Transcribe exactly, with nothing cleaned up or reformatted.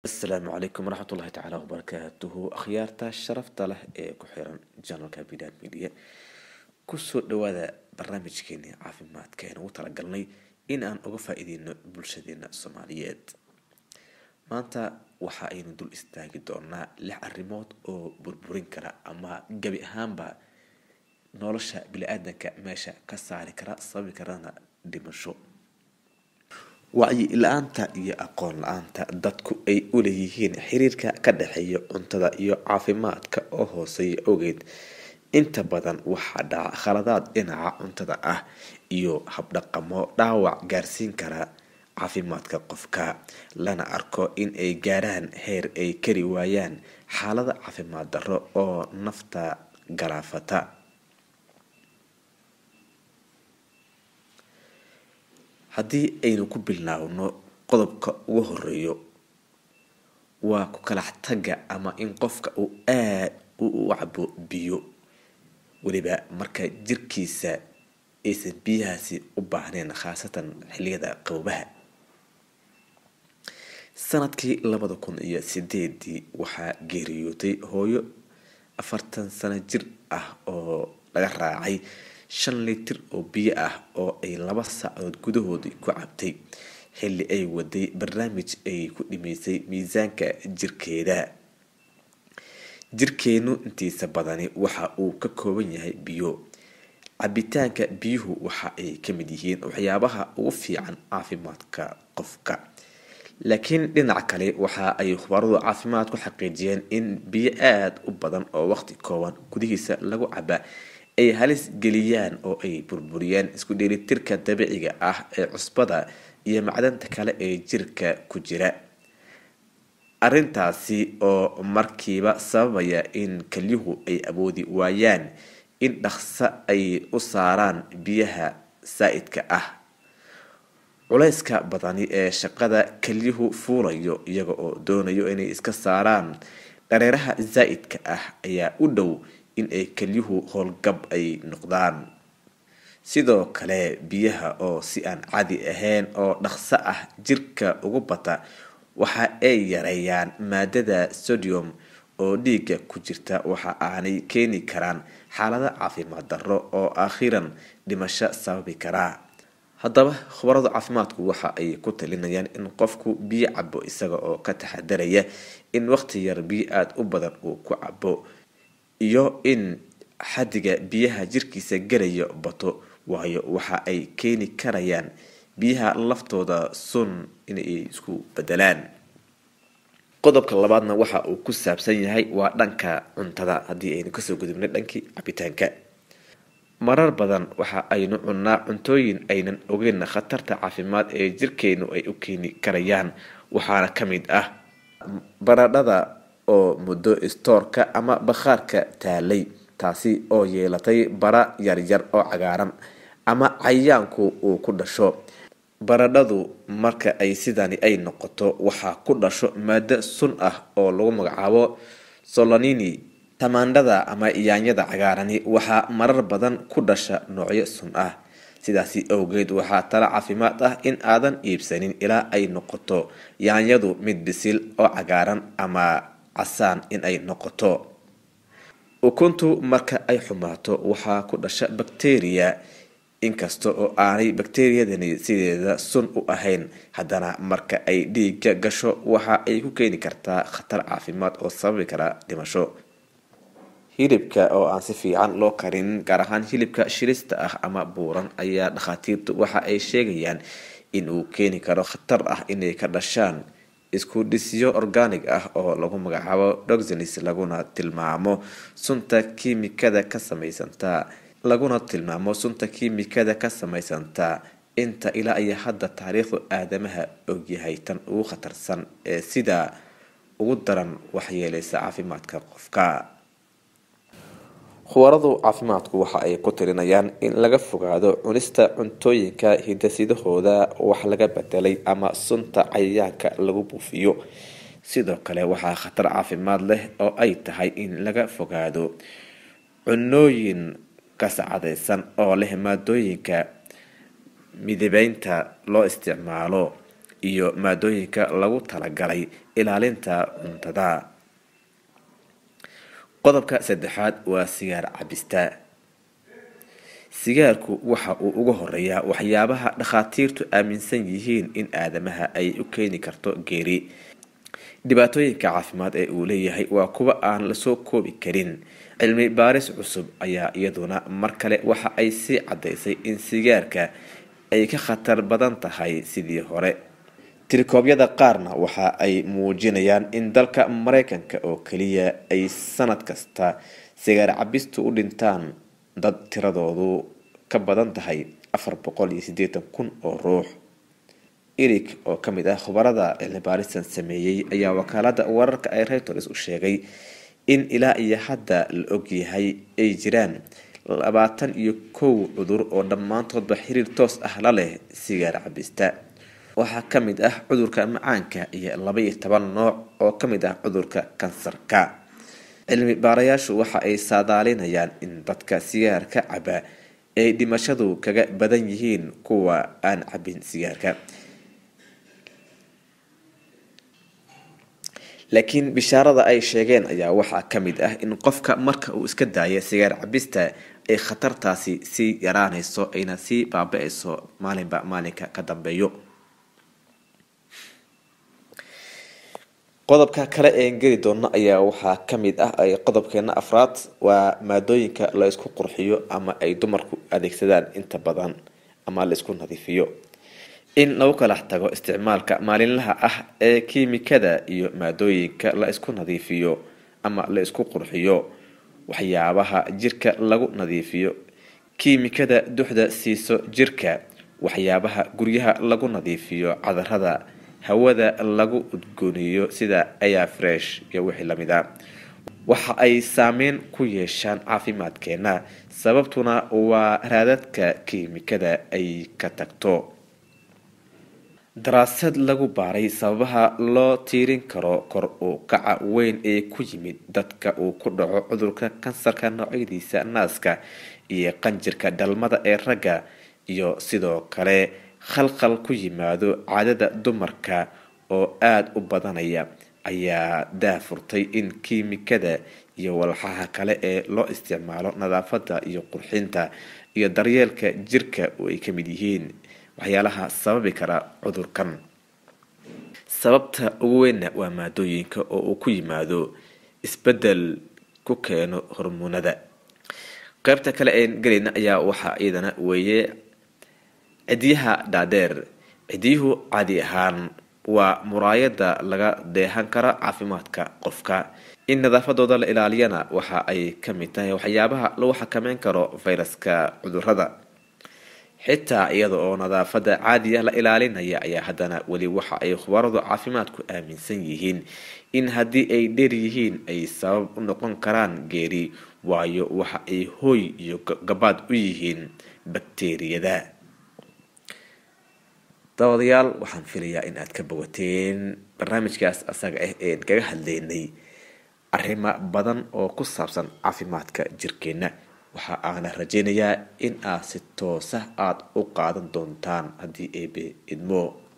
السلام عليكم ورحمة الله تعالى وبركاته. أخيارتا الشرفت له إيه كحيران جانل كابيدات ميديا كسو دوادا برنامج كيني عافيمات كين وترقلني إن أن أغفى إذين بلشدين الصوماليات maanta waxa aynu dul istaagi doonaa lix arrimood oo burburin kara ama gabi ahaanba nolosha bini'aadanka meesha ka saari kara sababi karana dhimasho. wacyi la'aanta iyo aqoon la'aanta dadku ay u leeyihiin xiriirka ka dhaxeeya cuntada iyo caafimaadka oo hooseeya ogeed inta badan waxa dhaca khaladaad dhinaca cuntada ah iyo habdhaqamo dhaawac gaarsiin kara caafimaadka qofka, lana arko in ay gaaraan heer ay kari waayaan xaalada caafimaad darro oo nafta galaafata. haddii aynu ku bilowno qodobka ugu horeeyo waa ku kala taga ama in qofka uu aad u cabo biyo, waliba marka jirkiisa aysan biyahaasi u baahneen, khaasatan xilliyada qaboobaha. sanadkii labada kun iyo sideedii waxaa geeriyootay hooyo afartan sano jir ah oo laga raacay shan litir oo biyo ah oo ay laba saacadood gudahoodii ku cabtay xilli ay waday barnaamij ay ku dhimaysay miisaanka jirkeeda. jirkeenu intiisa badani waxa uu ka kooban yahay biyo. cabitaanka biyuhu waxa ay ka mid yihiin waxyaabaha ugu fiican caafimaadka qofka, laakiin dhinaca kale waxa ay khubaradu caafimaad ku xaqiijiyeen in biyo aad u badan oo waqti kooban gudihiisa lagu caba ay halis geliyaan oo ay burburiyaan isku dheelitirka dabiiciga ah ee cusbada iyo macdanta kale ee jirka ku jira. arrintaasi oo markiiba sababaya in kelyuhu ay awoodi waayaan in dhaqso ay u saaraan biyaha saa'idka ah. culayska badani ee shaqada kelyuhu fuulayo iyaga oo doonayo inay iska saaraan dareeraha zaa'idka ah ayaa u dhow in ay kelyuhu howlgab ay noqdaan. sidoo kale biyaha oo si aan caadi ahayn oo dhaqso ah jirka ugu bata waxa ay yareeyaan maadada sodium oo dhiigga ku jirta, waxa aanay keeni karaan xaalada caafimaad darro oo akhiran dhimasho sababi kara. haddaba khubarada caafimaadku waxa ay ku talinayaan in qofku biyo cabo isaga oo ka taxadaraya in waqti yar biyo aad u badan uu ku cabo iyo in xadiga biyaha jirkiisa galaya bato, waayo waxa ay keeni karayaan biyaha laftooda sun inay isku bedelaan. qodobka labaadna waxa uu ku saabsan yahay waa dhanka cuntada. haddii aynu kasoo gudubno dhankii cabitaanka, marar badan waxa aynu cunnaa cuntooyin aynan ogeyn khatarta caafimaad ee jirkeenu ay u keeni karayaan. waxaana ka mid ah baradhada oo muddo istoorka ama bakhaarka taalay, taasi oo yeelatay bara yaryar oo cagaaran ama cayayaanku uu ku dhasho. baradhadu marka ay sidani ay noqoto waxaa ku dhasho maado sun ah oo lagu magacaabo solanini. tamaandhada ama yaanyada cagaarani waxaa marar badan ku dhasha noocyo sun ah. sidaasi awgeed waxaa tala caafimaad ah in aadan iibsanin ilaa ay noqoto yaanyadu mid bisil oo cagaaran ama casaan in ay noqoto. ukuntu marka ay xumaato waxaa ku dhasha bakteeriya. inkasta oo aanay bakteeriyadani sideeda sun u ahayn, haddana marka ay dhiigga gasho waxa ay ku keeni kartaa khatar caafimaad oo sababi kara dhimasho. hilibka oo aan si fiican loo karin, gaar ahaan hilibka shirista ah ama buuran, ayaa dhakhaatiirtu waxa ay sheegayaan in uu keeni karo khatar ah inay ka dhashaan isku dhisyo organic ah oo lagu magacaabo toxins, laguna tilmaamo sunta kiimikada ka samaysanta laguna tilmaamo sunta kiimikada ka samaysanta inta ilaa ay hadda taariikhdu aadamaha ogyahay tan ugu khatarsan ee sida ugu daran waxyeelaysa caafimaadka qofka. khubaradu caafimaadku waxa ay ku talinayaan in laga fogaado cunista cuntooyinka hiddasidahooda wax laga bedelay ama sunta cayayaanka lagu buufiyo. sidoo kale waxaa khatar caafimaad leh oo ay tahay in laga fogaado cunooyin kasacadaysan oo leh maadooyinka midabeynta loo isticmaalo iyo maadooyinka lagu talagalay ilaalinta cuntada. qodobka saddexaad waa sigaar cabista. sigaarku waxa uu ugu horeeyaa waxyaabaha dhakhaatiirtu aaminsan yihiin in aadamaha ay u keeni karto geeri. dhibaatooyinka caafimaad ee uu leeyahay waa kuwa aan lasoo koobi karin. cilmi baaris cusub ayaa iyaduna mar kale waxa ay sii cadaysay in sigaarka ay ka khatar badan tahay sidii hore. tirikoobyada qaarna waxa ay muujinayaan in dalka Mareykanka oo kaliya ay sanad kasta sigaar cabistu u dhintaan dad tiradoodu ka badan tahay afar boqol iyo siddeetan kun oo ruux. Eric oo kamid ah khubarada cilmi baarisan sameeyay ayaa wakaalada wararka ay Reuters u sheegay in ilaa iyo hadda la og yahay ay jiraan labaatan iyo kow cudur oo dhammaantoodba xiriir toos ah la leh sigaar cabista. waxaa kamid ah cudurka macaanka iyo laba iyo toban nooc oo kamid ah cudurka kansarka. cilmi baarayaashu waxa ay saadaalinayaan in dadka sigaarka caba ay dhimashadu kaga badan yihiin kuwa aan cabin sigaarka. laakiin bishaarada ay sheegeen ayaa waxaa kamid ah in qofka marka uu iska daayo sigaar cabista ay khatartaasi sii yaraanayso ayna sii baaba'ayso maalinba maalinka ka dambeeyo. qodobka kale ee geli doona ayaa waxaa kamid ah ay qodobkeena afraad waa maadooyinka la isku qurxiyo ama ay dumarku adeegsadaan inta badan ama la isku nadiifiyo. in lagu kala tago isticmaalka maalinlaha ah ee kiimikada iyo maadooyinka la isku nadiifiyo ama la isku qurxiyo. waxyaabaha jirka lagu nadiifiyo, kiimikada duxda siiso jirka, waxyaabaha guryaha lagu nadiifiyo, cadarada, hawada lagu udgooniyo sida air fresh iyo wixii lamid ah waxa ay saameyn ku yeeshaan caafimaadkeena sababtuna waa raadadka kiimikada ay ka tagto. daraasad lagu baaray sababaha loo tiirin karo kor u kaca weyn ee ku yimid dadka uu ku dhaco cudurka kansarka noocyadiisa naaska iyo qanjirka dhalmada ee ragga iyo sidoo kale khalkhal ku yimaado caadada dumarka oo aad u badanaya ayaa daafurtay in kiimikada iyo walxaha kale ee loo isticmaalo nadaafada iyo qurxinta iyo daryeelka jirka oo ay kamid yihiin waxyaalaha sababi kara cudurkan. sababta ugu weyn waa maadooyinka oo uu ku yimaado isbedel ku keeno hormoonada. qaybta kale ee galina ayaa waxa iyadana weeye cidiyaha dhaadheer. cidiyuhu caadi ahaan waa muraayada laga deehan kara caafimaadka qofka. in nadaafadooda la ilaaliyana waxa ay kamid tahay waxyaabaha lagu xakameyn karo fayraska cudurada. xitaa iyada oo nadaafada caadiga la ilaalinaya ayaa haddana weli waxa ay khubaradu caafimaadku aaminsan yihiin in haddii ay dheer yihiin ay sabab u noqon karaan geeri waayo waxa ay hooy iyo gabaad u yihiin bakteeriyada. daawadayaal waxaan filayaa in aad ka bogateen barnaamijkaas asaga ah ee kaga hadlaynay arrimo badan oo ku saabsan caafimaadka jirkeena. waxa aan rajaynayaa in aad si toos ah aad u qaadan doontaan haddii eebe idmo.